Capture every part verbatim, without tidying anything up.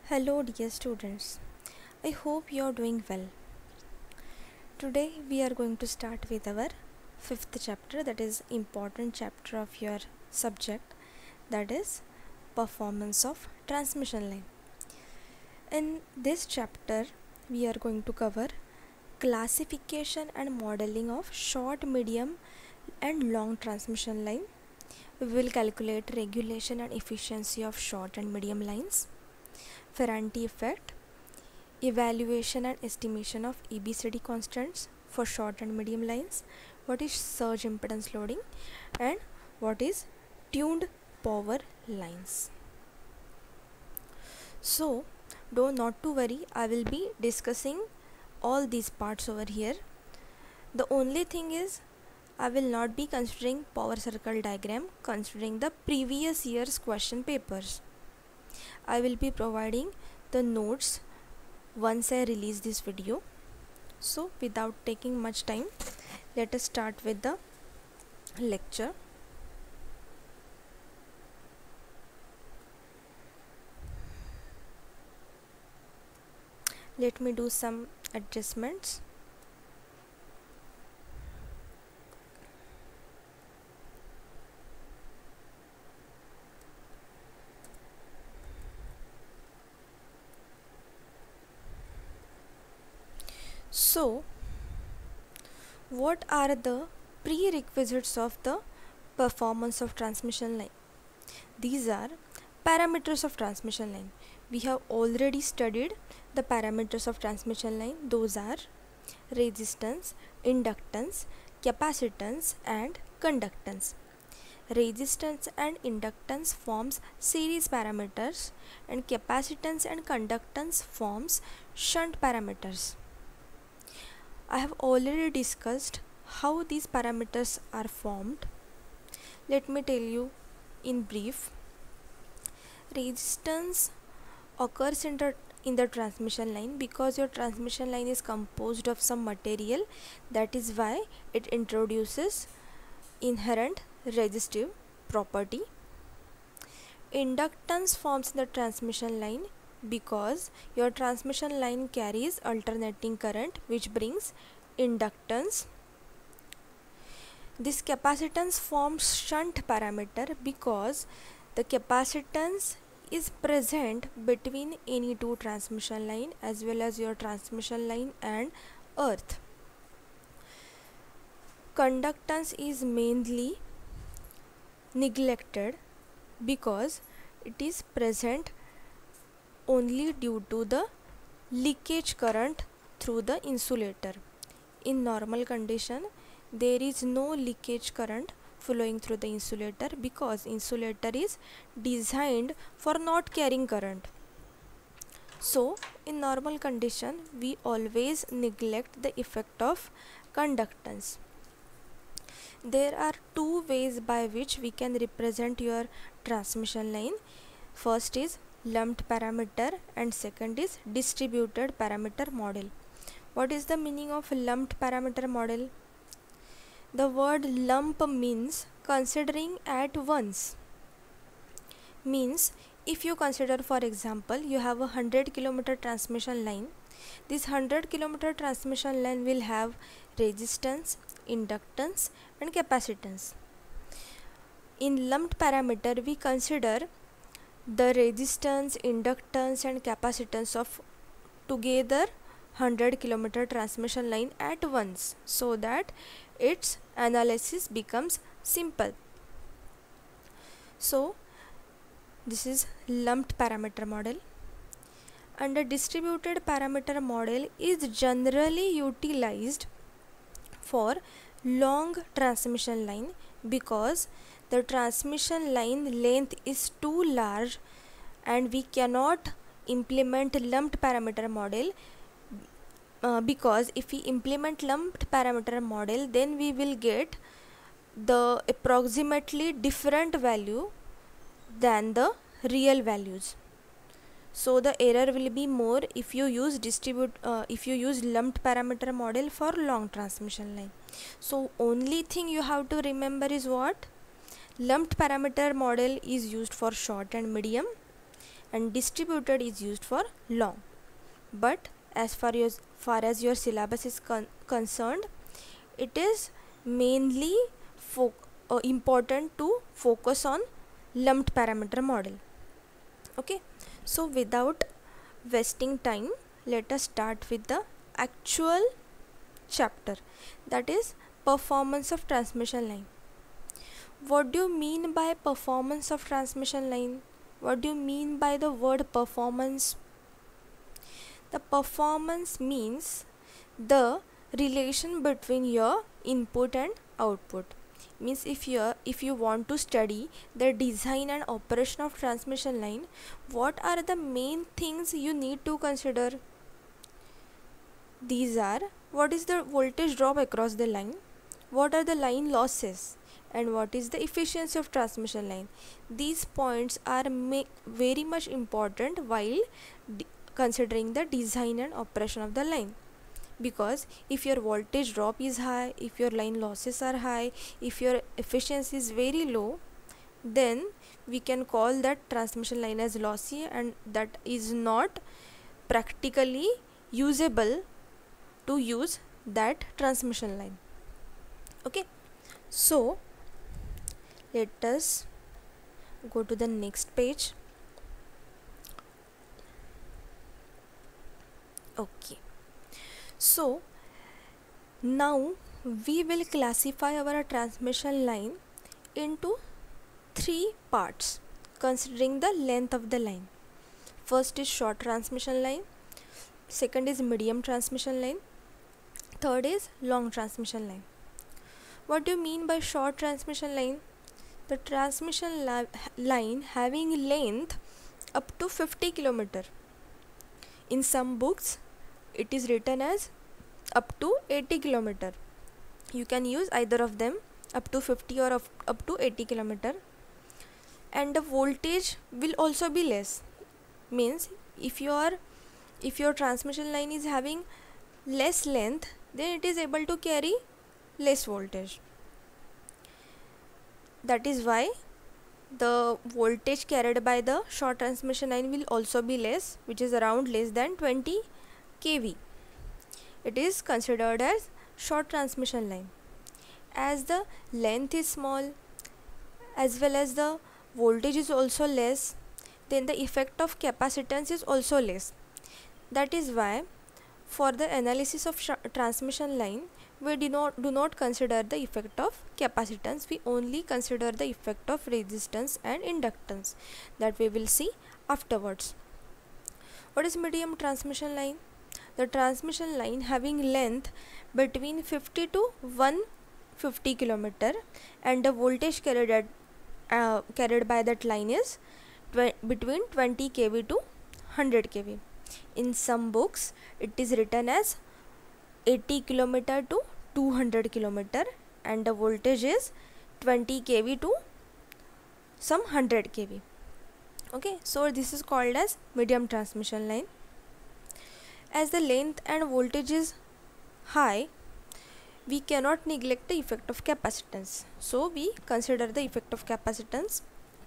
Hello dear students, I hope you are doing well. Today we are going to start with our fifth chapter, that is important chapter of your subject, that is performance of transmission line. In this chapter we are going to cover classification and modeling of short, medium and long transmission line. We will calculate regulation and efficiency of short and medium lines, Ferranti effect, evaluation and estimation of A B C D constants for short and medium lines, what is surge impedance loading, and what is tuned power lines. So do not to worry, I will be discussing all these parts over here. The only thing is I will not be considering power circle diagram considering the previous year's question papers. I will be providing the notes once I release this video. So without taking much time, let us start with the lecture. Let me do some adjustments. So, what are the prerequisites of the performance of transmission line? These are parameters of transmission line. We have already studied the parameters of transmission line. Those are resistance, inductance, capacitance and conductance. Resistance and inductance forms series parameters and capacitance and conductance forms shunt parameters. I have already discussed how these parameters are formed. Let me tell you in brief. Resistance occurs in the, in the transmission line because your transmission line is composed of some material. That is why it introduces inherent resistive property. Inductance forms in the transmission line because your transmission line carries alternating current which brings inductance. This capacitance forms shunt parameter because the capacitance is present between any two transmission line as well as your transmission line and earth. Conductance is mainly neglected because it is present only due to the leakage current through the insulator. In normal condition, there is no leakage current flowing through the insulator because insulator is designed for not carrying current. So in normal condition, we always neglect the effect of conductance. There are two ways by which we can represent your transmission line. First is lumped parameter and second is distributed parameter model. What is the meaning of lumped parameter model? The word lump means considering at once. Means if you consider, for example, you have a one hundred kilometer transmission line. This one hundred kilometer transmission line will have resistance, inductance and capacitance. In lumped parameter, we consider the resistance, inductance and capacitance of together one hundred kilometer transmission line at once so that its analysis becomes simple. So this is lumped parameter model. And a distributed parameter model is generally utilized for long transmission line because the transmission line length is too large and we cannot implement lumped parameter model uh, because if we implement lumped parameter model, then we will get the approximately different value than the real values. So the error will be more if you use distribute uh, if you use lumped parameter model for long transmission line. So only thing you have to remember is what? Lumped parameter model is used for short and medium and distributed is used for long. But as far as far as your syllabus is con concerned, it is mainly fo uh, important to focus on lumped parameter model. Okay, so without wasting time, let us start with the actual chapter, that is performance of transmission line. What do you mean by performance of transmission line? What do you mean by the word performance? The performance means the relation between your input and output. Means if you if you want to study the design and operation of transmission line, what are the main things you need to consider? These are: what is the voltage drop across the line, what are the line losses, and what is the efficiency of transmission line. These points are very much important while considering the design and operation of the line, because if your voltage drop is high, if your line losses are high, if your efficiency is very low, then we can call that transmission line as lossy, and that is not practically usable to use that transmission line. Okay, so let us go to the next page. Okay, so now we will classify our transmission line into three parts considering the length of the line. First is short transmission line, second is medium transmission line, third is long transmission line. What do you mean by short transmission line? The transmission line having length up to fifty kilometer. In some books it is written as up to eighty kilometer. You can use either of them, up to fifty or up to eighty kilometer. And the voltage will also be less. Means if your if your transmission line is having less length, then it is able to carry less voltage. That is why the voltage carried by the short transmission line will also be less, which is around less than twenty k V. It is considered as short transmission line. As the length is small as well as the voltage is also less, then the effect of capacitance is also less. That is why for the analysis of transmission line, we do not do not consider the effect of capacitance. We only consider the effect of resistance and inductance, that we will see afterwards. What is medium transmission line? The transmission line having length between fifty to one hundred fifty kilometer, and the voltage carried at, uh, carried by that line is between twenty k V to one hundred k V. In some books it is written as eighty kilometer to two hundred kilometer, and the voltage is twenty k V to some one hundred k V. Okay, so this is called as medium transmission line. As the length and voltage is high, we cannot neglect the effect of capacitance, so we consider the effect of capacitance.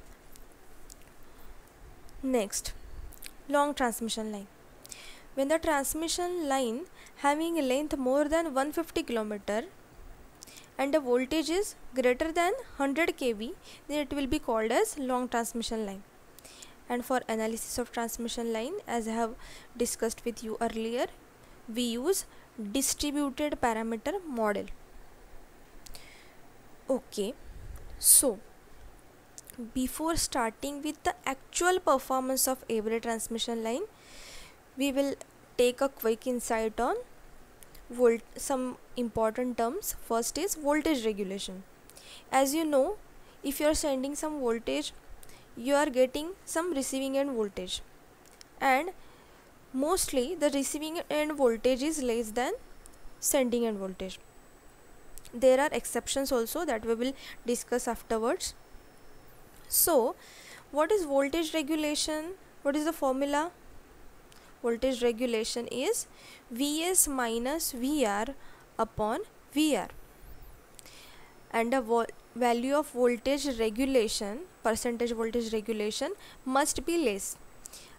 Next, long transmission line. When the transmission line having a length more than one hundred fifty kilometer and the voltage is greater than one hundred k V, then it will be called as long transmission line. And for analysis of transmission line, as I have discussed with you earlier, we use distributed parameter model. Okay, so before starting with the actual performance of every transmission line, we will take a quick insight on volt some important terms. First is voltage regulation. As you know, if you are sending some voltage, you are getting some receiving end voltage, and mostly the receiving end voltage is less than sending end voltage. There are exceptions also that we will discuss afterwards. So what is voltage regulation? What is the formula? Voltage regulation is Vs minus Vr upon Vr, and the value of voltage regulation, percentage voltage regulation, must be less.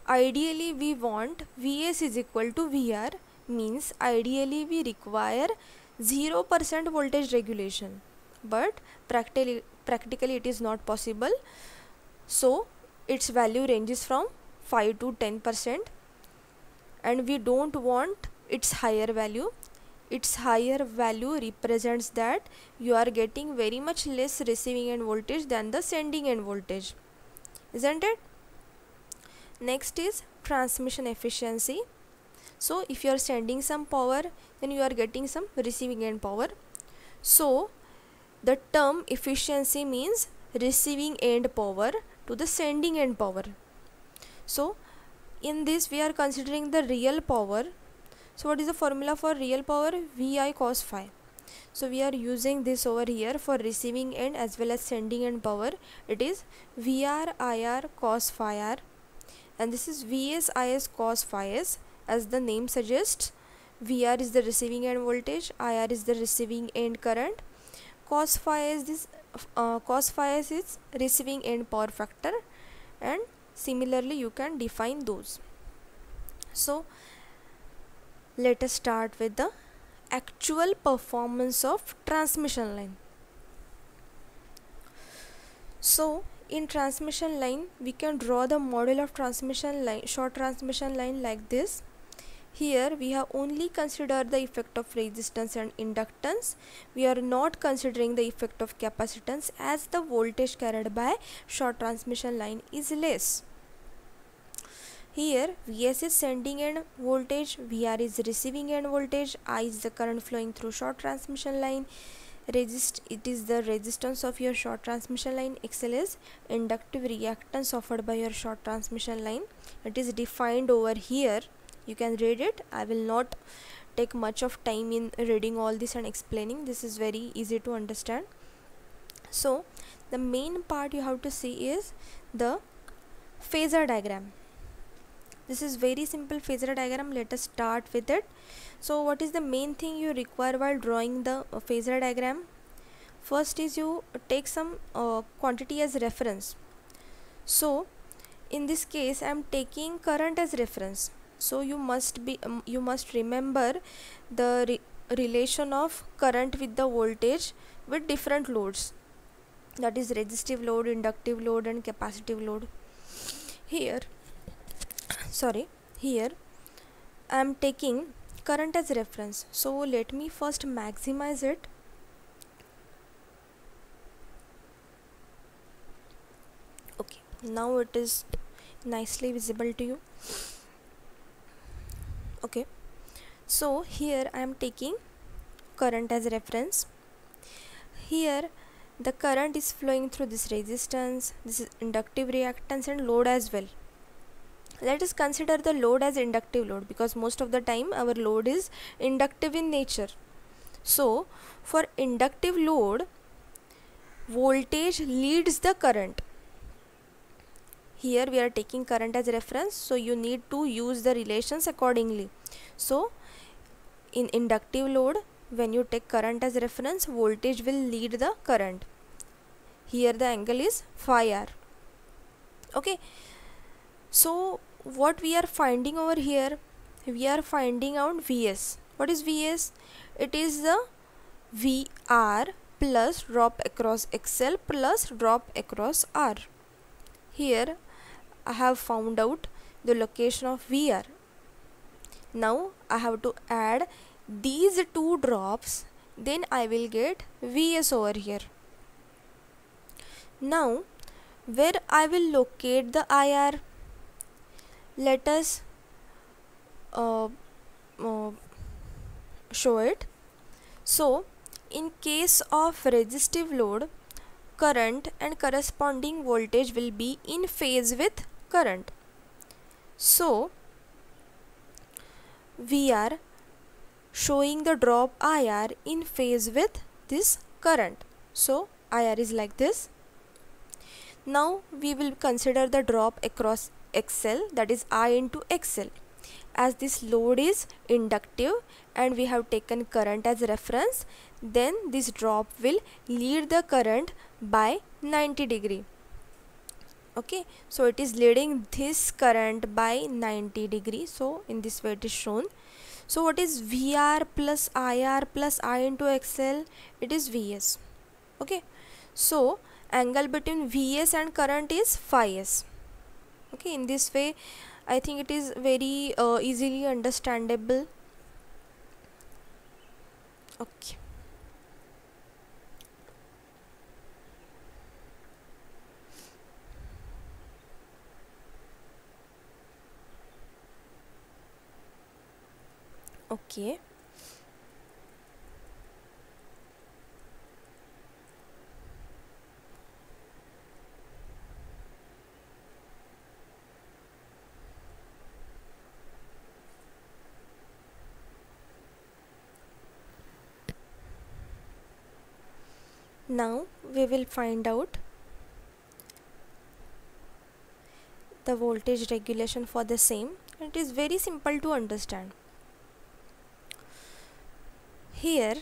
ideally we want Vs is equal to Vr, means ideally we require zero percent voltage regulation, but practically practically it is not possible. So its value ranges from five to ten percent, and we don't want its higher value. Its higher value represents that you are getting very much less receiving end voltage than the sending end voltage, isn't it? Next is transmission efficiency. So if you are sending some power, then you are getting some receiving end power. So the term efficiency means receiving end power to the sending end power. So in this we are considering the real power. So what is the formula for real power? Vi cos phi. So we are using this over here for receiving end as well as sending end power. It is Vr Ir cos phi r, and this is Vs Is cos phi s. As the name suggests, Vr is the receiving end voltage, Ir is the receiving end current, cos phi is this uh, cos phi s is receiving end power factor, and similarly you can define those. So let us start with the actual performance of transmission line. So in transmission line we can draw the model of transmission line, short transmission line, like this. Here we have only considered the effect of resistance and inductance. We are not considering the effect of capacitance, as the voltage carried by short transmission line is less. Here Vs is sending end voltage, Vr is receiving end voltage, I is the current flowing through short transmission line, resist it is the resistance of your short transmission line, Xl is inductive reactance offered by your short transmission line. It is defined over here, you can read it. I will not take much of time in reading all this and explaining. This is very easy to understand. So the main part you have to see is the phasor diagram. This is very simple phasor diagram. Let us start with it. So what is the main thing you require while drawing the uh, phasor diagram? First is you take some uh, quantity as reference. So in this case I am taking current as reference. So you must be um, you must remember the re relation of current with the voltage with different loads, that is resistive load, inductive load and capacitive load. Here sorry here I am taking current as reference. So let me first maximize it. Okay, now it is nicely visible to you. Okay, so here I am taking current as reference. Here the current is flowing through this resistance, this is inductive reactance and load as well. Let us consider the load as inductive load, because most of the time our load is inductive in nature. So for inductive load, voltage leads the current. Here we are taking current as reference, so you need to use the relations accordingly. So in inductive load, when you take current as reference, voltage will lead the current. Here the angle is phi r. Okay, so what we are finding over here, we are finding out Vs. What is Vs? It is the Vr plus drop across Xl plus drop across R. Here I have found out the location of Vr. Now I have to add these two drops, then I will get Vs over here. Now where I will locate the I R? Let us uh, uh, show it. So in case of resistive load, current and corresponding voltage will be in phase with current. So we are showing the drop I R in phase with this current. So I R is like this. Now we will consider the drop across Xl, that is I into Xl. As this load is inductive and we have taken current as reference, then this drop will lead the current by ninety degree. Okay, so it is leading this current by ninety degrees. So in this way it is shown. So what is V R plus I R plus I into X L? It is V S. Okay, so angle between V S and current is phi S. Okay, in this way I think it is very uh, easily understandable. Okay. Okay. Now we will find out the voltage regulation for the same. It is very simple to understand. Here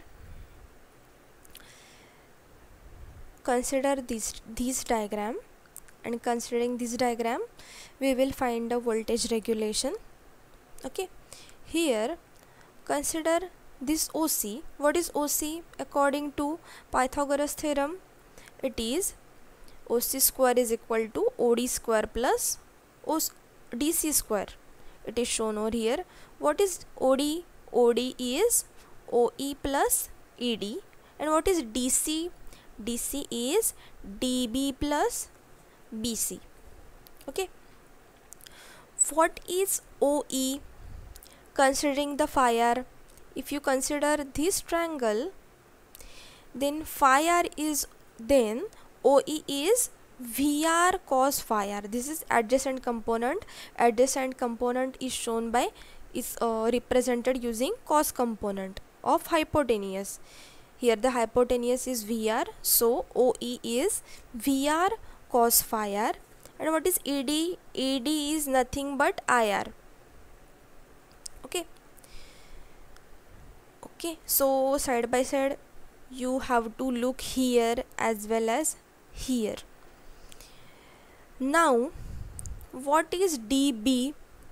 consider this this diagram, and considering this diagram we will find the voltage regulation. Okay, here consider this O C. What is O C? According to Pythagoras theorem, it is O C square is equal to O D square plus D C square. It is shown over here. What is O D? O D is O E plus E D. And what is D C? D C is D B plus B C. Okay. What is O E? Considering the phi r, if you consider this triangle, then phi r is, then O E is V R cos phi r. This is adjacent component. Adjacent component is shown by, is uh, represented using cos component of hypotenuse. Here the hypotenuse is V R, so O E is V R cos phi r. And what is E D? E D is nothing but I R. Okay. Okay, so side by side you have to look here as well as here. Now what is D B?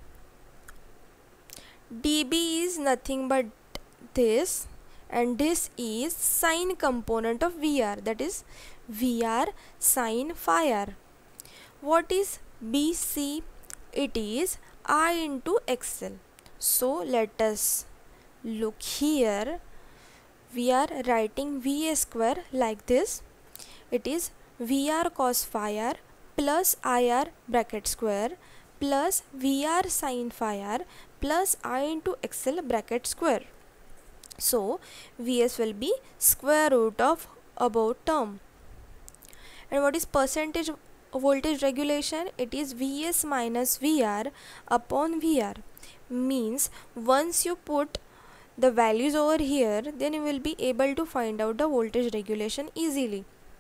D B is nothing but this, and this is sine component of V R, that is V R sine phi r. What is B C? It is I into X L. So let us look here. We are writing V A square like this. It is V R cos phi r plus I R bracket square plus V R sin phi r plus I into X L bracket square. So V S will be square root of above term. And what is percentage voltage regulation? It is V S minus V R upon V R. Means once you put the values over here, then you will be able to find out the voltage regulation easily.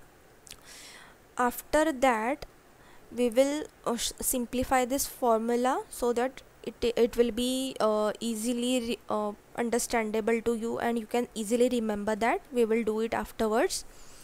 After that we will uh, simplify this formula so that it, it will be uh, easily uh, understandable to you, and you can easily remember that. We will do it afterwards.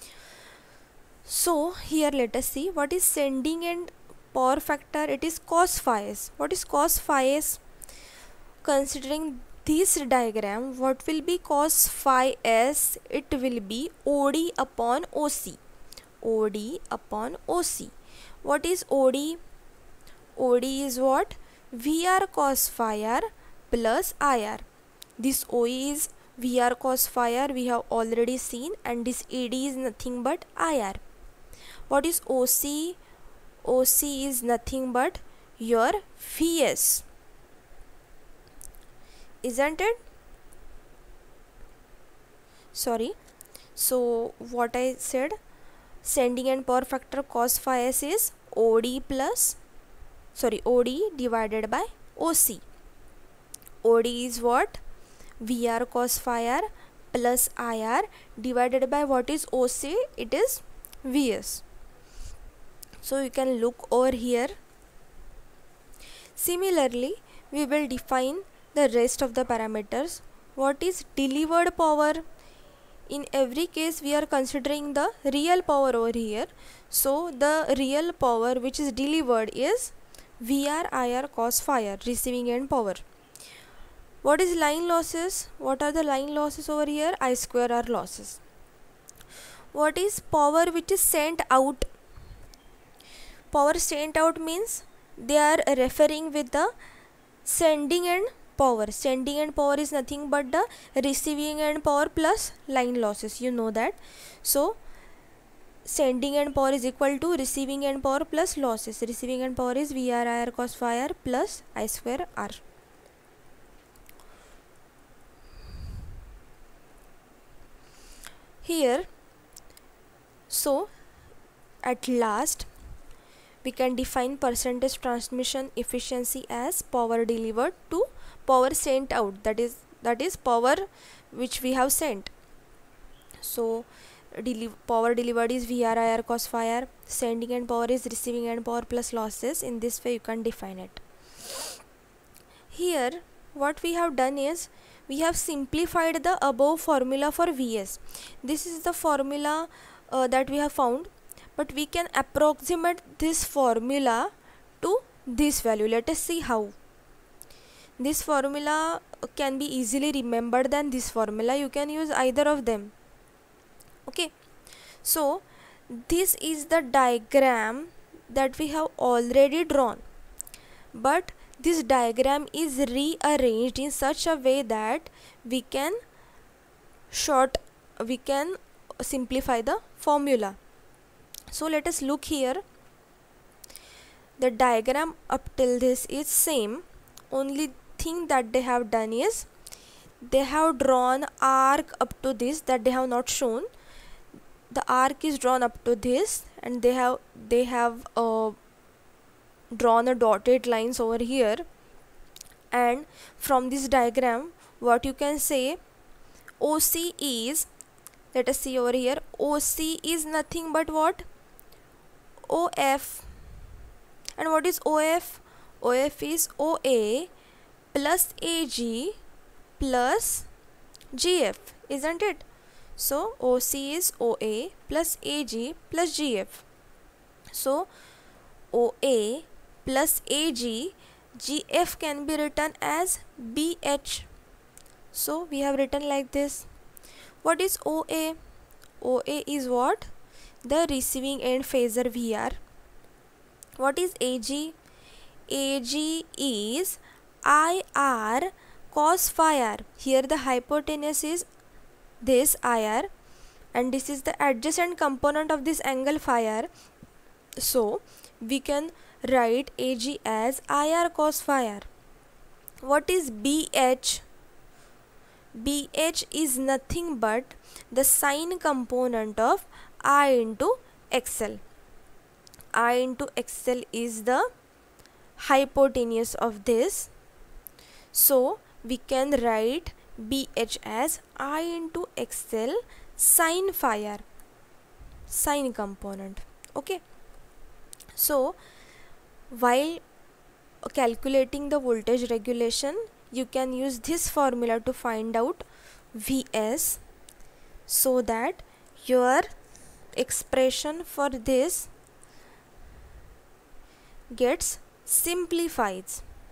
So here let us see what is sending end power factor. It is cos phi s. What is cos phi s? Considering this diagram, what will be cos phi s? It will be O D upon O C. O D upon O C. What is O D? O D is what? V R cos phi r plus I R. This O E is V R cos phi r, we have already seen, and this E D is nothing but I R. What is O C? O C is nothing but your V S. Isn't it? Sorry. So what I said, sending end power factor cos phi s is O D plus, sorry, O D divided by O C. O D is what? V R cos phi r plus I R divided by what is O C? It is V S. So you can look over here. Similarly, we will define the rest of the parameters. What is delivered power? in every case we are considering the real power over here. So the real power which is delivered is V R I R cos phi r, receiving end power. What is line losses? What are the line losses over here? I square R losses. What is power which is sent out? Power sent out means they are referring with the sending end power. Sending end power is nothing but the receiving end power plus line losses, you know that. So sending end power is equal to receiving end power plus losses. Receiving end power is V R I R cos phi r plus I square R. Here, so at last we can define percentage transmission efficiency as power delivered to power sent out, that is that is power which we have sent. So deli power delivered is V R I R cos phi r, sending end power is receiving end power plus losses. In this way you can define it. Here what we have done is we have simplified the above formula for V S. This is the formula uh, that we have found, but we can approximate this formula to this value. Let us see how. This formula can be easily remembered than this formula. You can use either of them. Okay, so this is the diagram that we have already drawn, but this diagram is rearranged in such a way that we can short we can simplify the formula. So let us look here. The diagram up till this is same. Only thing that they have done is they have drawn arc up to this that they have not shown. The arc is drawn up to this, and they have they have uh, drawn a dotted lines over here. And from this diagram what you can say, O C is, let us see over here, O C is nothing but what? O F. And what is O F? O F is O A plus A G plus G F, isn't it? So O C is O A plus A G plus G F. So O A plus A G, G F can be written as B H. So we have written like this. What is O A? O A is what? The receiving end phasor V R. What is A G? A G is I R cos phi r. Here the hypotenuse is this I R, and this is the adjacent component of this angle phi r. So we can write A G as I R cos phi r. What is B H? B H is nothing but the sine component of I into X L. I into X L is the hypotenuse of this. So we can write B H as I into X L sine phi r, sine component. Okay. So while calculating the voltage regulation, you can use this formula to find out V S, so that your expression for this gets simplified.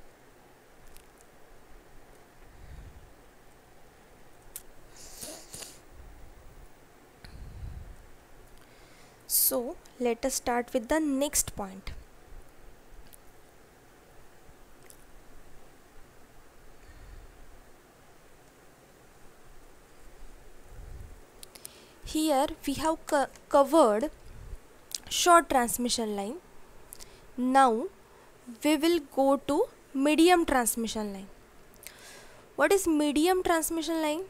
So let us start with the next point. Here we have co covered short transmission line. Now we will go to medium transmission line. What is medium transmission line?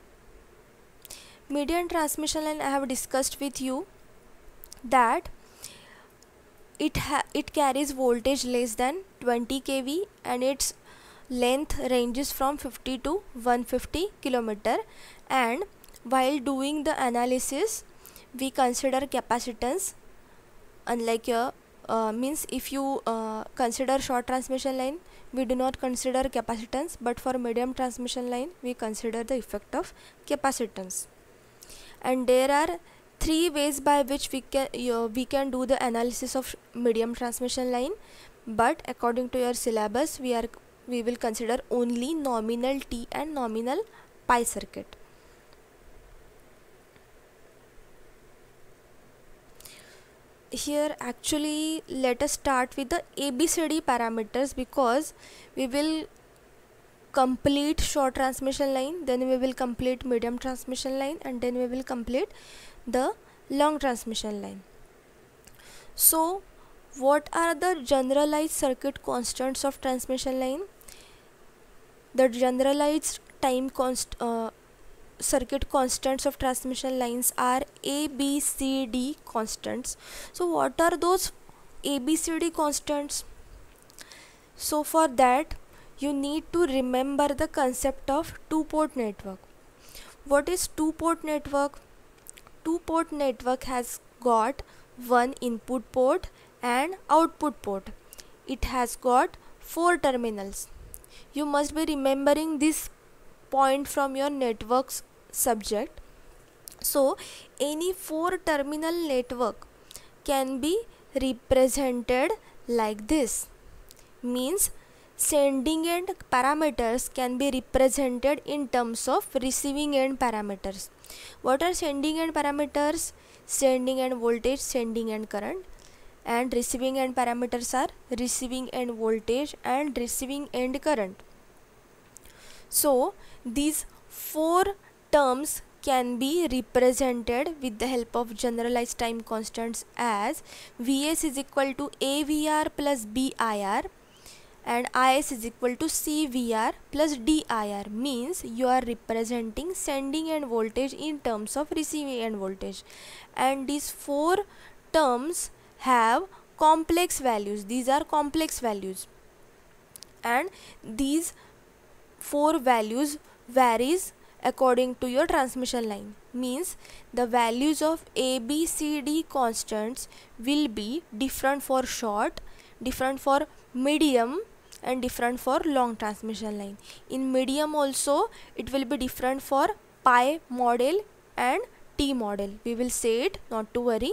Medium transmission line, I have discussed with you that it ha it carries voltage less than twenty k V and its length ranges from fifty to one hundred fifty kilometer, and while doing the analysis we consider capacitance. Unlike your uh, means if you uh, consider short transmission line, we do not consider capacitance, but for medium transmission line we consider the effect of capacitance. and there are three ways by which we can uh, we can do the analysis of medium transmission line, but according to your syllabus we are we will consider only nominal T and nominal pi circuit. Here actually let us start with the A B C D parameters, because we will complete short transmission line, then we will complete medium transmission line, and then we will complete the long transmission line. So what are the generalized circuit constants of transmission line? The generalized time const uh, circuit constants of transmission lines are A, B, C, D constants. So what are those A, B, C, D constants? So for that you need to remember the concept of two-port network. What is two-port network? Two-port network has got one input port and output port. It has got four terminals. You must be remembering this point from your networks subject. So any four terminal network can be represented like this. Means sending end parameters can be represented in terms of receiving end parameters. What are sending end parameters? Sending end voltage, sending end current, and receiving end parameters are receiving end voltage and receiving end current. So these four terms can be represented with the help of generalized time constants as Vs is equal to A V R plus B I R and Is is equal to C V R plus D I R. Means you are representing sending end voltage in terms of receiving end voltage, and these four terms have complex values. These are complex values, and these four values varies according to your transmission line. Means the values of A, B, C, D constants will be different for short, different for medium, and different for long transmission line. In medium also it will be different for pi model and T model. We will say it, not to worry.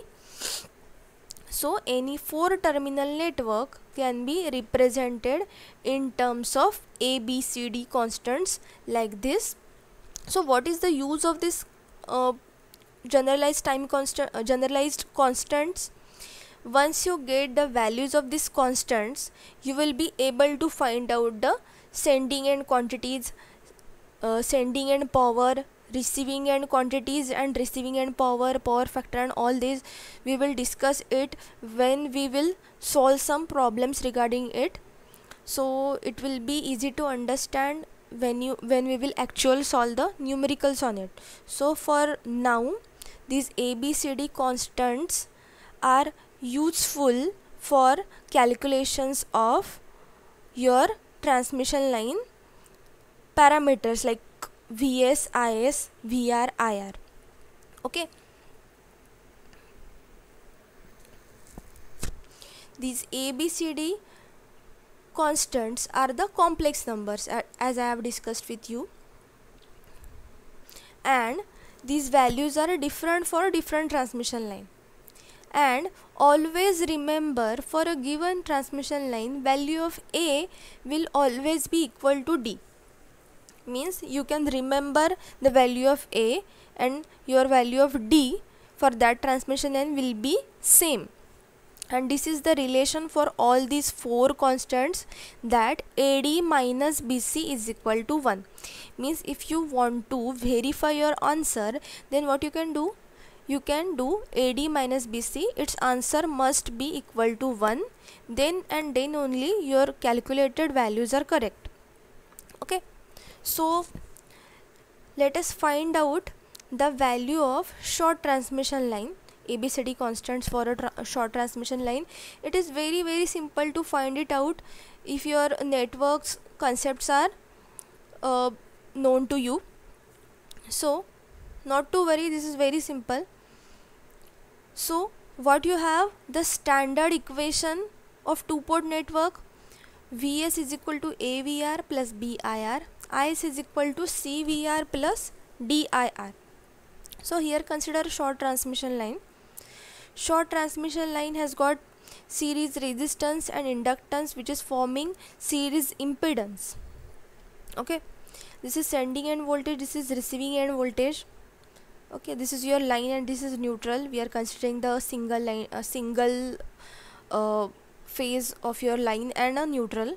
So any four terminal network can be represented in terms of A, B, C, D constants like this. So what is the use of this uh, generalized time constant uh, generalized constants? Once you get the values of these constants, you will be able to find out the sending end quantities, uh, sending end power, receiving end quantities, and receiving end power, power factor, and all these we will discuss it when we will solve some problems regarding it. So it will be easy to understand when you when we will actually solve the numericals on it. So for now, these A B C D constants are useful for calculations of your transmission line parameters like Vs, Is, Vr, Ir. Okay. These A B C D constants are the complex numbers, as I have discussed with you, and these values are different for different transmission line. And always remember, for a given transmission line, value of A will always be equal to D. Means you can remember the value of A and your value of D for that transmission line will be same. And this is the relation for all these four constants, that A D minus B C is equal to one. Means if you want to verify your answer, then what you can do? You can do A D minus B C, its answer must be equal to one, then and then only your calculated values are correct. Okay. So let us find out the value of short transmission line, A B C D constants for a tra short transmission line. It is very very simple to find it out if your networks concepts are uh, known to you. So not to worry, this is very simple. So what you have, the standard equation of two-port network, Vs is equal to A V R plus B I R, Is is equal to C V R plus D I R. So here consider short transmission line. Short transmission line has got series resistance and inductance, which is forming series impedance. Okay, this is sending end voltage, this is receiving end voltage. Okay, this is your line and this is neutral. We are considering the single line, a single uh, phase of your line and a neutral.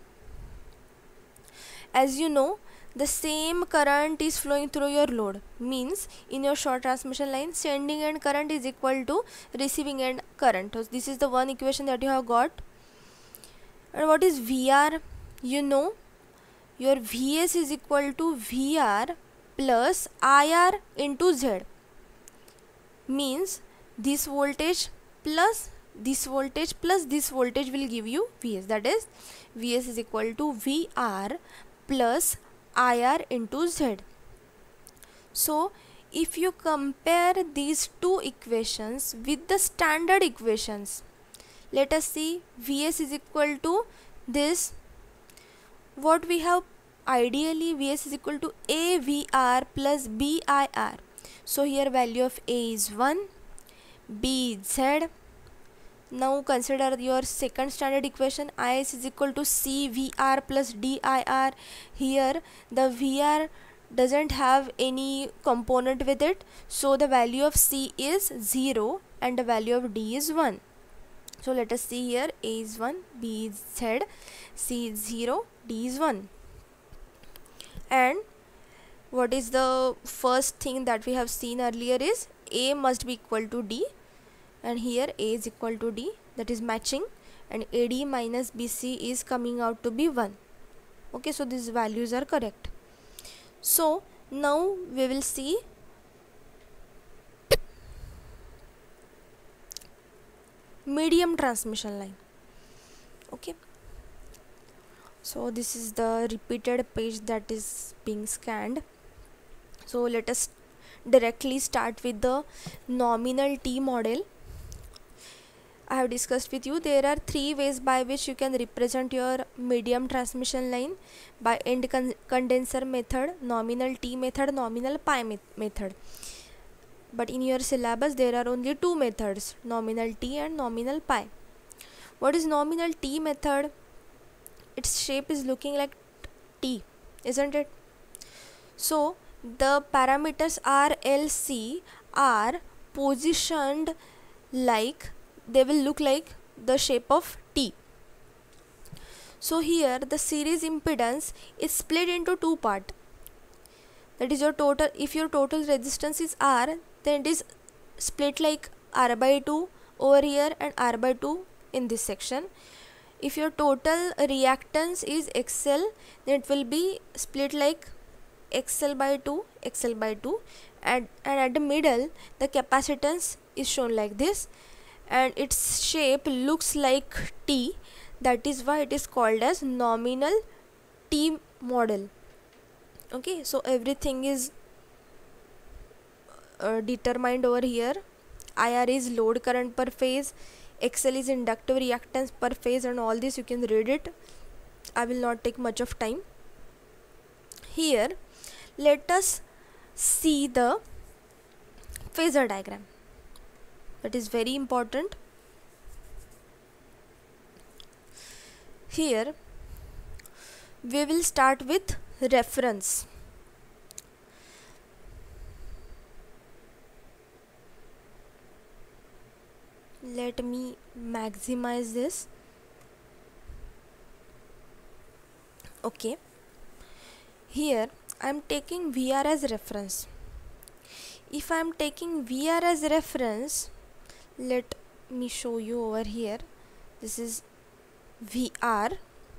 As you know, the same current is flowing through your load, means in your short transmission line, sending end current is equal to receiving end current. So this is the one equation that you have got. And what is V R? You know, your V S is equal to V R plus I R into Z, means this voltage plus this voltage plus this voltage will give you V S. That is, V S is equal to V R plus I R into Z. So if you compare these two equations with the standard equations, let us see, V S is equal to this. What we have, ideally V S is equal to A V R plus B I R. So here value of A is one, B is Z. Now consider your second standard equation, I S is equal to C V R plus D I R. Here the V R doesn't have any component with it, so the value of C is zero and the value of D is one. So let us see here, A is one, B is Z, C is zero, D is one. And what is the first thing that we have seen earlier is A must be equal to D, and here A is equal to D, that is matching, and A D minus B C is coming out to be one. Okay, so these values are correct. So now we will see medium transmission line. Okay, so this is the repeated page that is being scanned. So let us directly start with the nominal T model. I have discussed with you, there are three ways by which you can represent your medium transmission line: by end con condenser method, nominal T method, nominal pi me method. But in your syllabus there are only two methods, nominal T and nominal pi. What is nominal T method? Its shape is looking like T, isn't it? So the parameters R, L, C are positioned like, they will look like the shape of T. So here the series impedance is split into two parts. That is your total, if your total resistance is R, then it is split like R by two over here and R by two in this section. If your total reactance is X L, then it will be split like X L by two, X L by two, and, and at the middle the capacitance is shown like this, and its shape looks like T. That is why it is called as nominal T model. Okay, so everything is uh, determined over here. I R is load current per phase, X L is inductive reactance per phase, and all this you can read it. I will not take much of time. Here let us see the phasor diagram. That is very important. Here we will start with reference. Let me maximize this. Okay, here I am taking V R as reference. If I am taking V R as reference, let me show you over here. This is V R.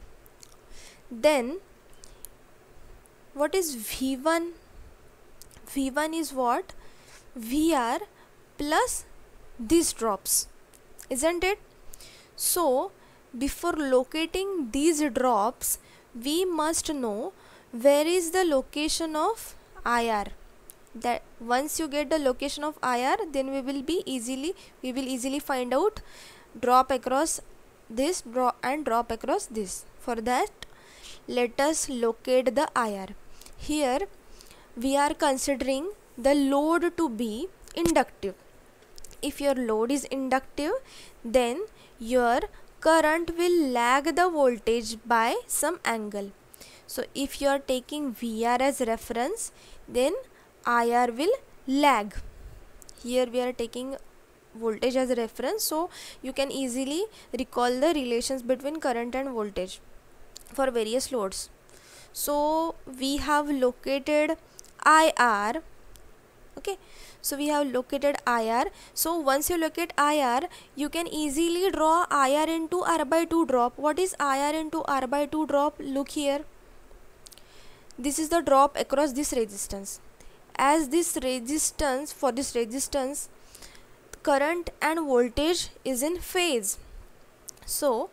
Then what is V one? V one is what? V R plus these drops, isn't it? So before locating these drops, we must know where is the location of I R. That once you get the location of I R, then we will be easily we will easily find out drop across this drop and drop across this. For that, let us locate the I R. Here we are considering the load to be inductive. If your load is inductive, then your current will lag the voltage by some angle. So if you are taking V R as reference, then I R will lag. Here we are taking voltage as a reference, so you can easily recall the relations between current and voltage for various loads. So we have located I R. Okay, so we have located I R. So once you locate I R, you can easily draw I R into R by two drop. What is I R into R by two drop? Look here. This is the drop across this resistance. As this resistance, for this resistance, current and voltage is in phase. So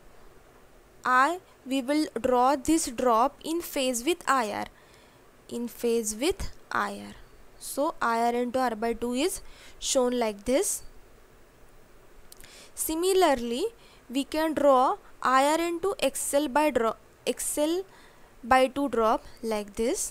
I we will draw this drop in phase with I R. In phase with I R. So I R into R by two is shown like this. Similarly, we can draw I R into X L by drop X L by two drop like this.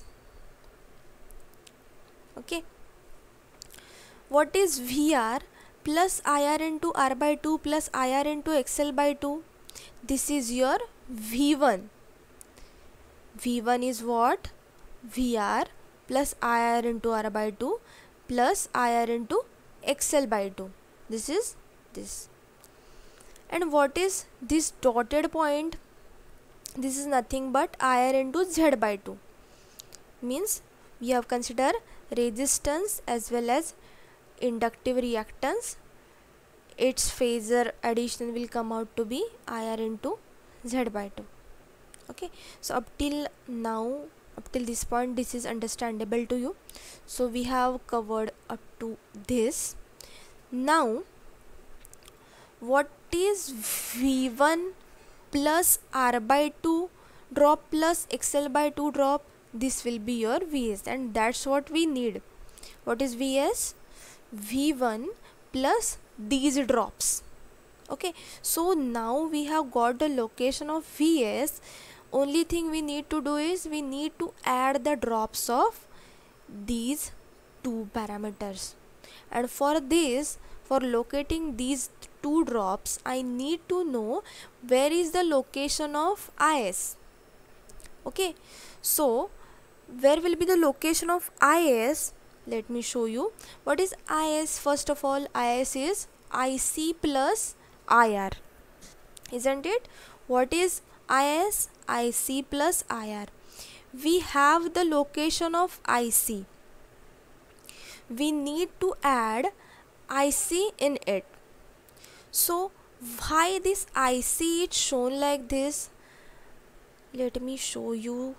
Okay. What is V R plus I R into R by two plus I R into X L by two? This is your V one. V one is what? V R plus I R into R by two plus I R into X L by two. This is this. And what is this dotted point? This is nothing but I R into Z by two. Means we have considered resistance as well as inductive reactance. Its phasor addition will come out to be I R into Z by two. Okay, so up till now, up till this point, this is understandable to you. So we have covered up to this. Now what is V one plus R by two drop plus X L by two drop? This will be your V S, and that's what we need. What is V S? V one plus these drops. Okay, so now we have got the location of V S. Only thing we need to do is we need to add the drops of these two parameters, and for this, for locating these two drops, I need to know where is the location of I S. Okay, so where will be the location of I S? Let me show you. What is I S? First of all, I S is I C plus I R, isn't it? What is I S? I C plus I R. We have the location of I C. We need to add I C in it. So why this I C is shown like this? Let me show you.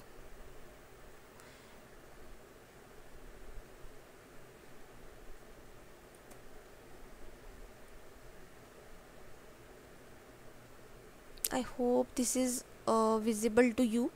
I hope this is uh, visible to you.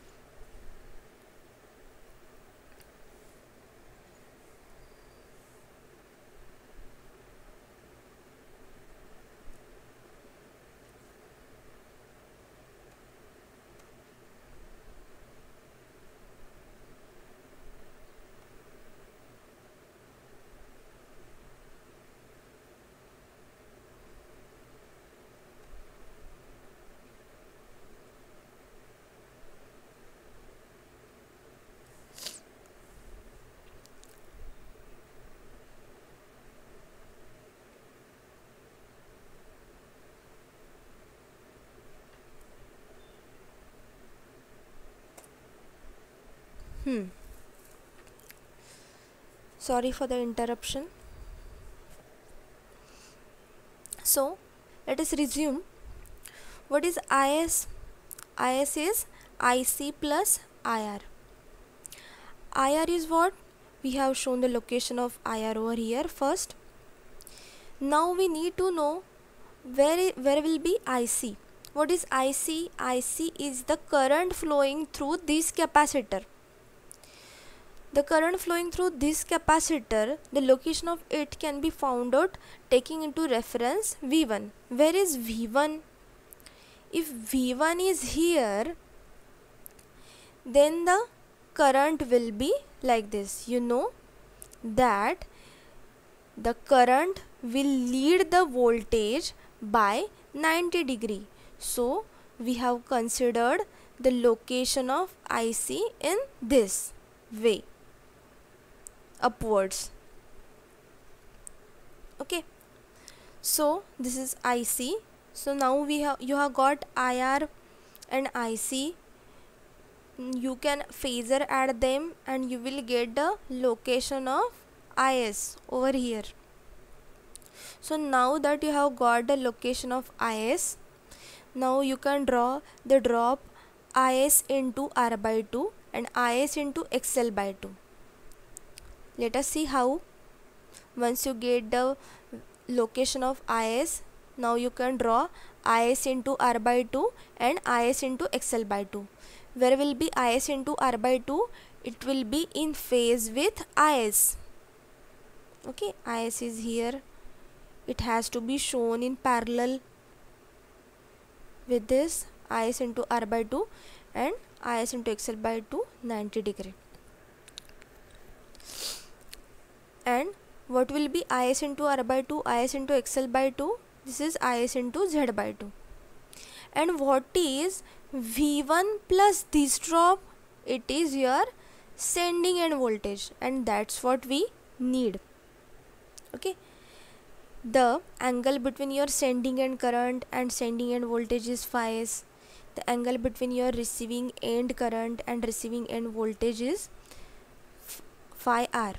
Hmm. Sorry for the interruption. So let us resume. What is I S? I S is I C plus I R. I R is what? We have shown the location of I R over here first. Now we need to know where, where will be I C. What is I C? I C is the current flowing through this capacitor. The current flowing through this capacitor, the location of it can be found out taking into reference V one. Where is V one? If V one is here, then the current will be like this. You know that the current will lead the voltage by ninety degree. So we have considered the location of I C in this way, upwards. Okay, so this is I C. So now we have you have got I R and I C. You can phasor add them and you will get the location of I S over here. So now that you have got the location of I S, now you can draw the drop I S into R by two and I S into X L by two. Let us see how. Once you get the location of I S, now you can draw I S into R by two and I S into X L by two. Where will be I S into R by two? It will be in phase with I S. Okay, I S is here. It has to be shown in parallel with this I S into R by two and I S into X L by two, ninety degree. And what will be I S into R by two, I S into X L by two? This is I S into Z by two. And what is V one plus this drop? It is your sending end voltage, and that's what we need. Okay, the angle between your sending end current and sending end voltage is phi s. The angle between your receiving end current and receiving end voltage is phi r.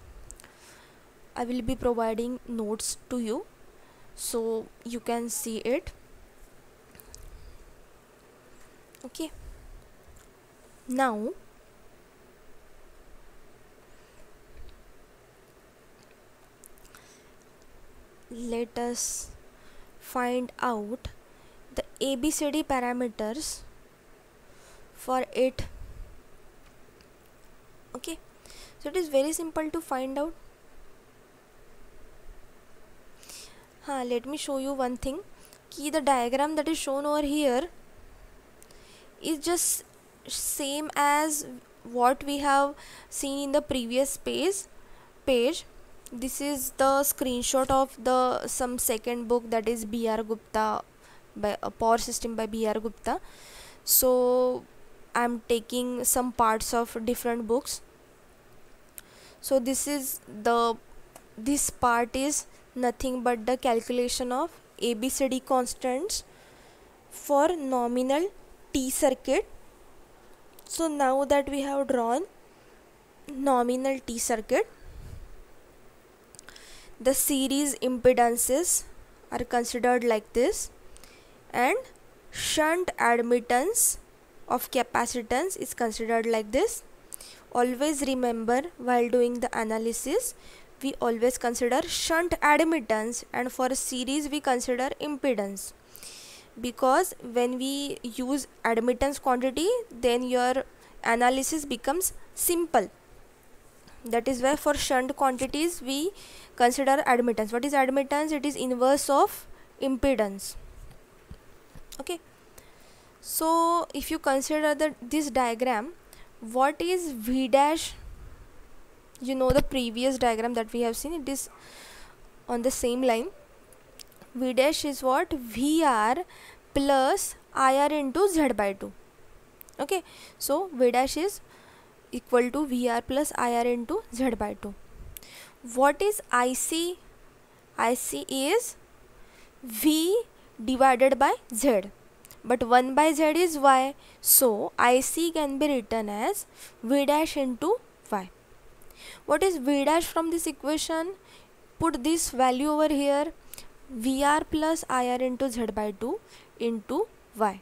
I will be providing notes to you so you can see it. Okay, now let us find out the A B C D parameters for it. Okay, so it is very simple to find out. Huh, let me show you one thing. Key the diagram that is shown over here is just same as what we have seen in the previous page page This is the screenshot of the some second book, that is B R Gupta by uh, Power System by B R Gupta. So I'm taking some parts of different books. So this is the this part is nothing but the calculation of A B C D constants for nominal T circuit. So now that we have drawn nominal T circuit, the series impedances are considered like this, and shunt admittance of capacitance is considered like this. Always remember, while doing the analysis, we always consider shunt admittance, and for series we consider impedance, because when we use admittance quantity, then your analysis becomes simple. That is why for shunt quantities we consider admittance. What is admittance? It is inverse of impedance. Okay, so if you consider the this diagram, what is V dash? You know the previous diagram that we have seen, it is on the same line. V dash is what? V R plus I R into Z by two. Okay, so V dash is equal to V R plus I R into Z by two. What is I C? I C is V divided by Z, but one by Z is Y, so I C can be written as V dash into Y. What is V dash from this equation? Put this value over here, V R plus I R into Z by two into Y.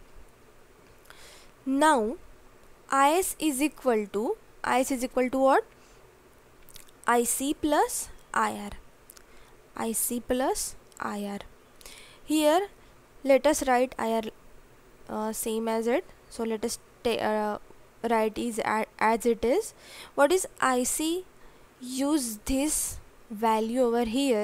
Now I S is equal to I S is equal to what? I C plus I R. I C plus I R. Here let us write I R uh, same as it. So let us uh, write is as it is. What is I C? Use this value over here.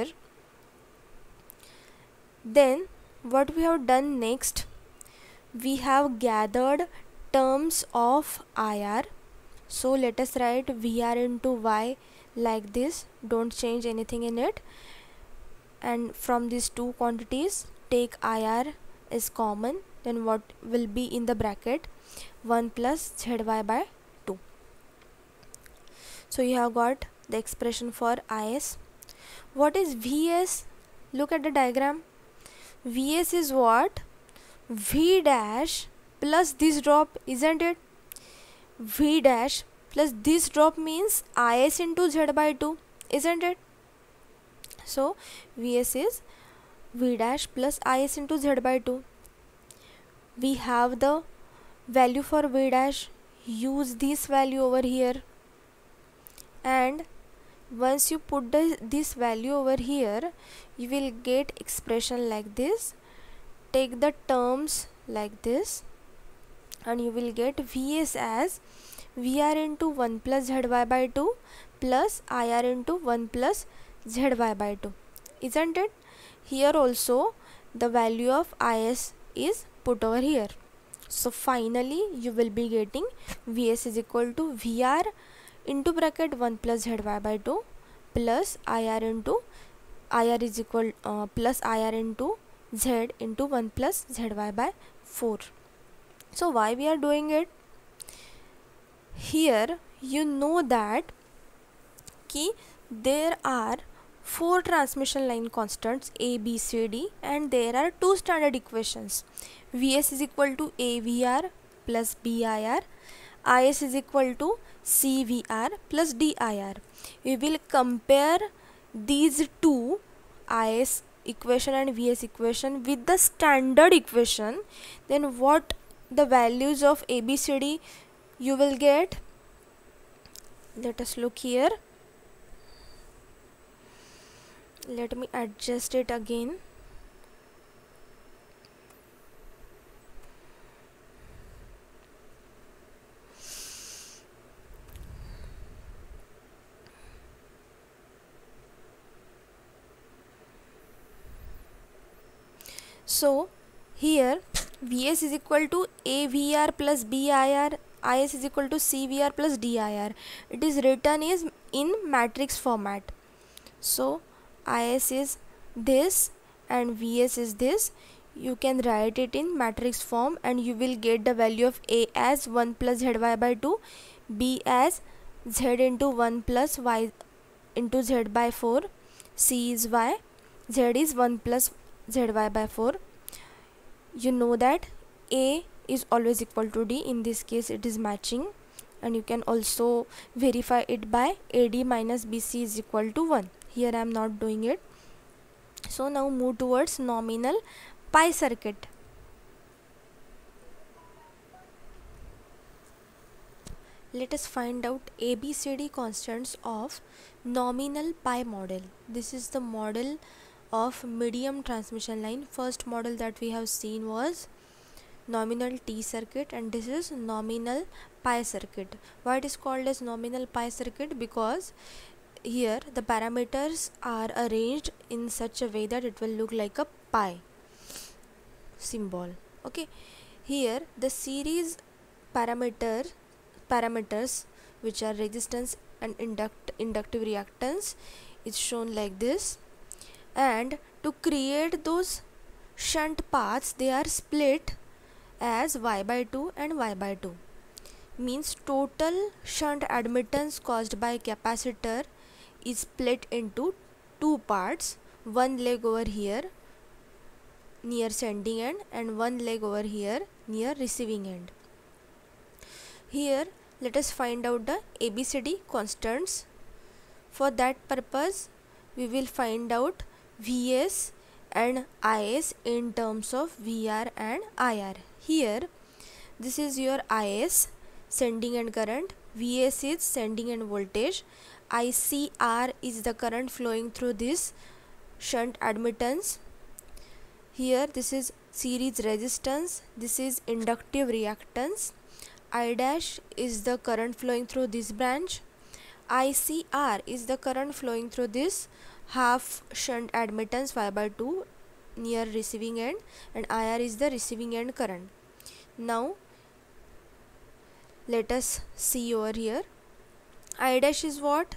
Then what we have done next, we have gathered terms of I R So let us write V R into Y like this, don't change anything in it, and from these two quantities take I R is common, then what will be in the bracket? one plus zy by two. So you have got the expression for Is. What is Vs? Look at the diagram. Vs is what? V dash plus this drop, isn't it? V dash plus this drop means Is into Z by two, isn't it? So Vs is V dash plus Is into Z by two. We have the value for V dash, use this value over here, and once you put the, this value over here, you will get expression like this. Take the terms like this and you will get Vs as V R into one plus Zy by two plus I R into one plus Zy by two, isn't it? Here also the value of Is is put over here. So finally you will be getting Vs is equal to V R into bracket one plus Zy by two plus I R into I R is equal uh, plus I R into Z into one plus Zy by four. So why we are doing it? Here you know that ki there are four transmission line constants A, B, C, D, and there are two standard equations. Vs is equal to A V R plus B I R. Is is equal to C V R plus D I R. We will compare these two Is equation and Vs equation with the standard equation. Then what the values of A B C D you will get? Let us look here. Let me adjust it again. So here Vs is equal to A V R plus B I R, Is is equal to C V R plus D I R. It is written is in matrix format. So Is is this and Vs is this. You can write it in matrix form and you will get the value of A as one plus Zy by two, B as Z into one plus Y into Z by four, C is Y, Z is one plus Zy by four. You know that A is always equal to D. In this case it is matching, and you can also verify it by A D minus B C is equal to one. Here I am not doing it. So now move towards nominal pi circuit. Let us find out A B C D constants of nominal pi model. This is the model of medium transmission line. First model that we have seen was nominal T circuit, and this is nominal pi circuit. Why it is called as nominal pi circuit? Because here the parameters are arranged in such a way that it will look like a pi symbol. Okay, here the series parameter parameters which are resistance and induct inductive reactance is shown like this, and to create those shunt paths they are split as Y by two and Y by two. Means total shunt admittance caused by capacitor is split into two parts, one leg over here near sending end and one leg over here near receiving end. Here let us find out the A B C D constants. For that purpose we will find out Vs and Is in terms of V R and I R. Here this is your Is, sending end current, Vs is sending end voltage, I C R is the current flowing through this shunt admittance. Here this is series resistance, this is inductive reactance, I dash is the current flowing through this branch, I C R is the current flowing through this half shunt admittance Y by two near receiving end, and I R is the receiving end current. Now let us see over here. I dash is what?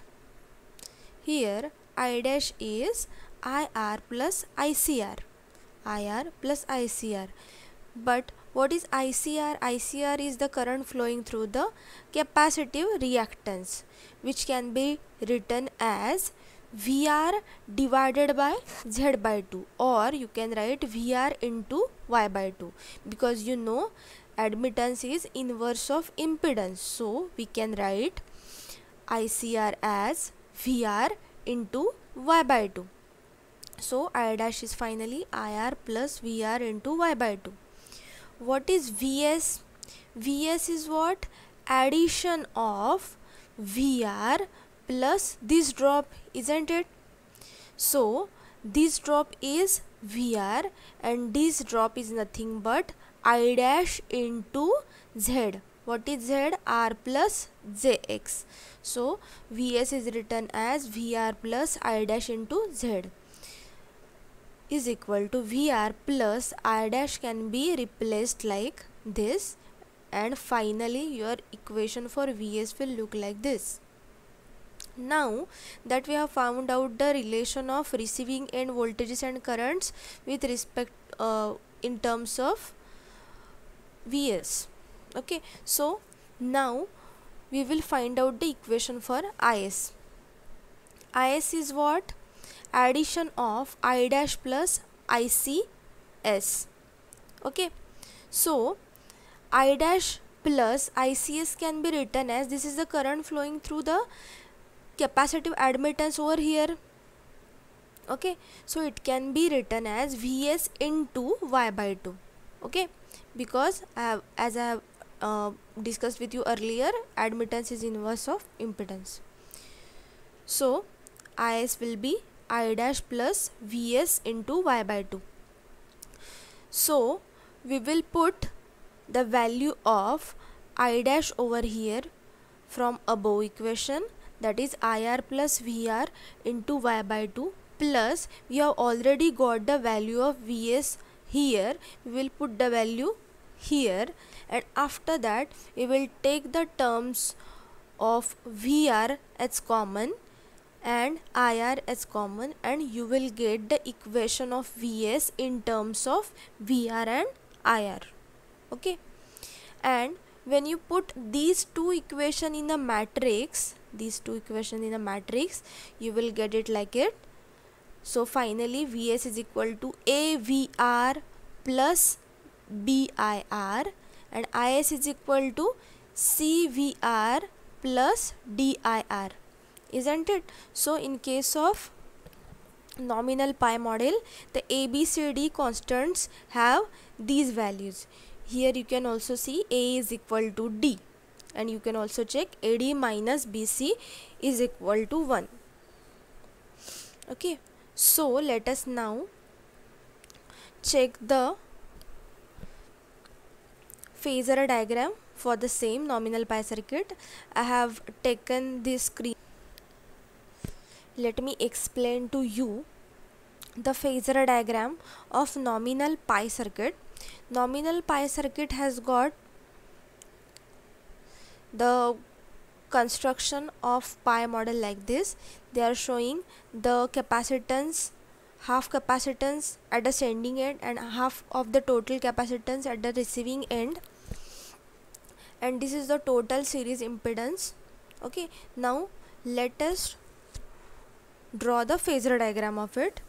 Here I dash is I R plus I C R. I R plus I C R. But what is I C R? I C R is the current flowing through the capacitive reactance, which can be written as V R divided by Z by two, or you can write V R into Y by two, because you know admittance is inverse of impedance, so we can write I C R as V R into Y by two. So I dash is finally I R plus V R into Y by two. What is V S? V S is what? Addition of V R plus this drop, isn't it? So this drop is V R and this drop is nothing but I dash into Z. What is Z? R plus J X. So V S is written as V R plus I dash into Z is equal to V R plus I dash can be replaced like this, and finally your equation for V S will look like this. Now that we have found out the relation of receiving end voltages and currents with respect uh, in terms of V S. Okay, so now we will find out the equation for I S. I S is what? Addition of I dash plus I C S. Okay, so I dash plus I C S can be written as, this is the current flowing through the capacitive admittance over here. Okay, so it can be written as V S into Y by two. Okay, because I have, as I have uh, discussed with you earlier, admittance is inverse of impedance. So I S will be I dash plus V S into Y by two. So we will put the value of I dash over here from above equation, that is I R plus V R into Y by two, plus we have already got the value of V S here, we will put the value here, and after that we will take the terms of V R as common and I R as common, and you will get the equation of V S in terms of V R and I R. Okay, and when you put these two equation in a matrix, these two equation in a matrix, you will get it like it. So finally V S is equal to A V R plus B I R, and I S is equal to C V R plus D I R, isn't it? So in case of nominal pi model, the A B C D constants have these values. Here you can also see A is equal to D, and you can also check A D minus B C is equal to one. Okay, so let us now check the phasor diagram for the same nominal pi circuit. I have taken this screen. Let me explain to you the phasor diagram of nominal pi circuit. Nominal pi circuit has got the construction of pi model like this. They are showing the capacitance, half capacitance at the sending end and half of the total capacitance at the receiving end, and this is the total series impedance. Okay, now let us draw the phasor diagram of it.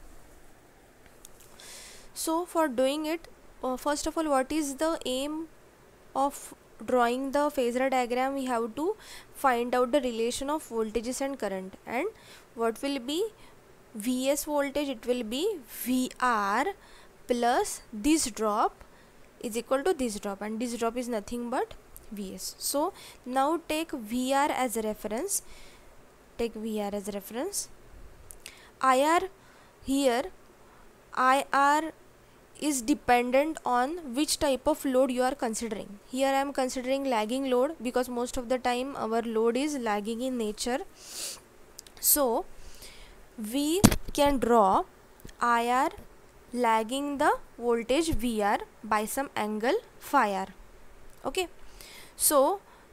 So for doing it, uh, first of all, what is the aim of drawing the phasor diagram? We have to find out the relation of voltages and current, and what will be V S voltage? It will be V R plus this drop is equal to this drop, and this drop is nothing but V S. So now take V R as a reference. Take V R as a reference. I R, here I R is dependent on which type of load you are considering. Here I am considering lagging load because most of the time our load is lagging in nature. So we can draw I R lagging the voltage V R by some angle phi R. Okay, so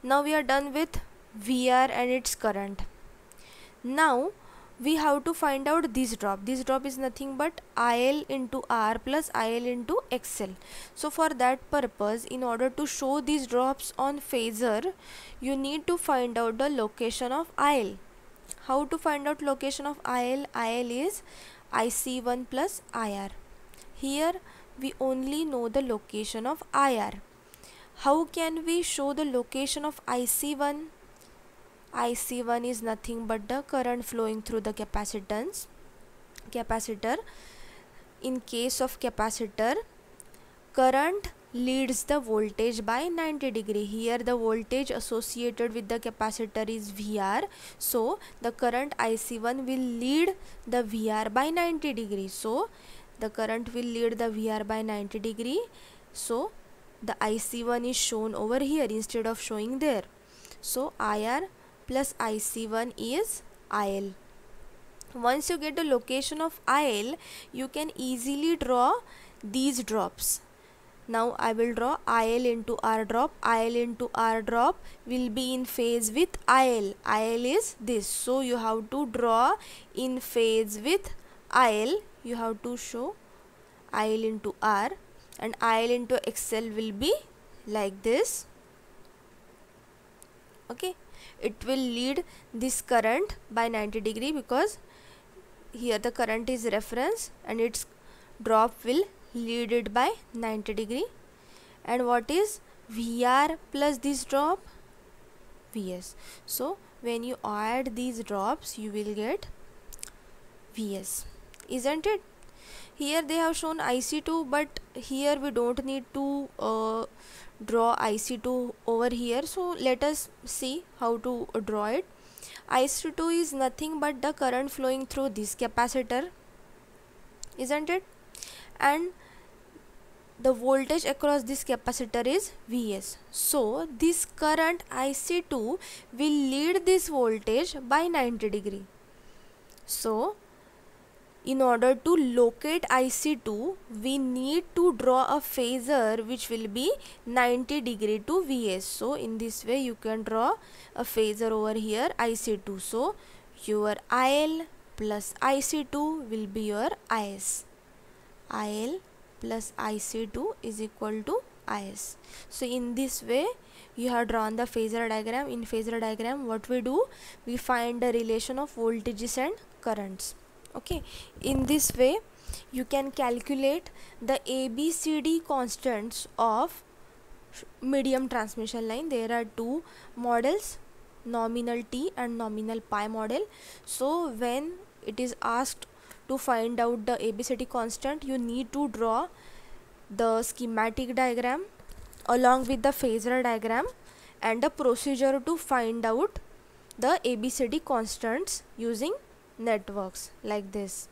Now we are done with V R and its current. Now we have to find out this drop. This drop is nothing but I L into R plus I L into X L. So for that purpose, in order to show these drops on phasor, you need to find out the location of I L. How to find out location of I L? I L is I C one plus I R. Here we only know the location of I R. How can we show the location of I C one? I C one is nothing but the current flowing through the capacitance capacitor. In case of capacitor, current leads the voltage by ninety degree. Here the voltage associated with the capacitor is V R, so the current I C one will lead the V R by ninety degree. So the current will lead the V R by ninety degree, so the I C one is shown over here instead of showing there. So I R plus I C one is I L. Once you get the location of I L, you can easily draw these drops. Now I will draw I L into R drop. I L into R drop will be in phase with I L. I L is this. So you have to draw in phase with I L. You have to show I L into R, and I L into X L will be like this. Okay, it will lead this current by ninety degree because here the current is reference and its drop will lead it by ninety degree. And what is V R plus this drop? V S. So when you add these drops, you will get V S, isn't it? Here they have shown I C two, but here we don't need to uh, draw I C two over here. So let us see how to uh, draw it. I C two is nothing but the current flowing through this capacitor, isn't it? And the voltage across this capacitor is V S. So this current I C two will lead this voltage by ninety degree. So in order to locate I C two, we need to draw a phasor which will be ninety degree to V S. So in this way you can draw a phasor over here, I C two. So your I L plus I C two will be your I S. I L plus I C two is equal to I S. So in this way you have drawn the phasor diagram. In phasor diagram, what we do, we find the relation of voltages and currents. Okay, in this way you can calculate the A B C D constants of medium transmission line. There are two models, nominal T and nominal pi model. So when it is asked to find out the A B C D constant, you need to draw the schematic diagram along with the phasor diagram and the procedure to find out the A B C D constants using networks like this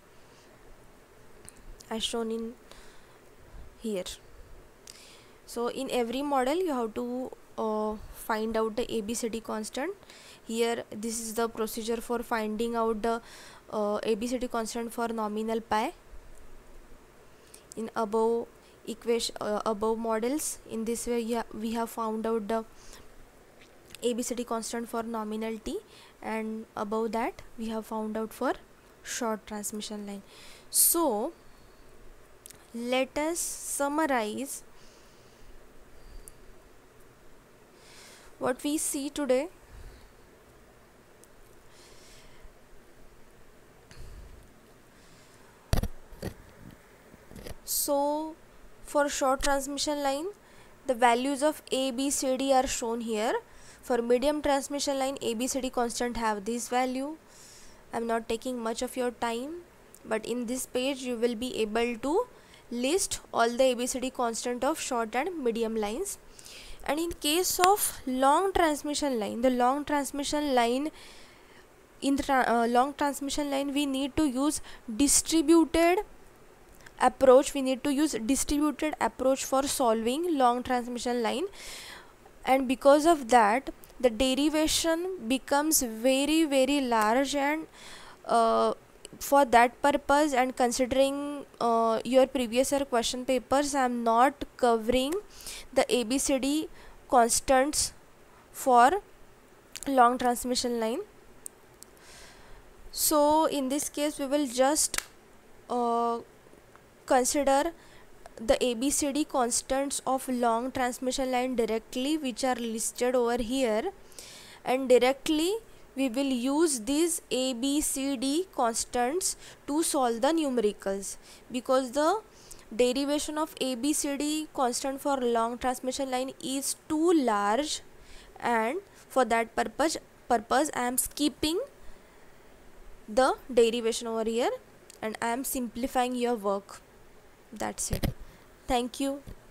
as shown in here. So in every model you have to uh, find out the A B C D constant. Here this is the procedure for finding out the uh, A B C D constant for nominal pi. In above equation uh, above models, in this way yeah, we have found out the A B C D constant for nominal T, and above that we have found out for short transmission line. So let us summarize what we see today. So for short transmission line, the values of A, B, C, D are shown here. For medium transmission line, A B C D constant have this value. I am not taking much of your time, but in this page you will be able to list all the A B C D constant of short and medium lines. And in case of long transmission line, the long transmission line in the tra uh, long transmission line we need to use distributed approach. We need to use distributed approach for solving long transmission line. And because of that the derivation becomes very very large, and uh, for that purpose and considering uh, your previous year question papers, I am not covering the A B C D constants for long transmission line. So in this case we will just uh, consider the A B C D constants of long transmission line directly, which are listed over here, and directly we will use these A B C D constants to solve the numericals, because the derivation of A B C D constant for long transmission line is too large, and for that purpose purpose I am skipping the derivation over here and I am simplifying your work. That's it. Thank you.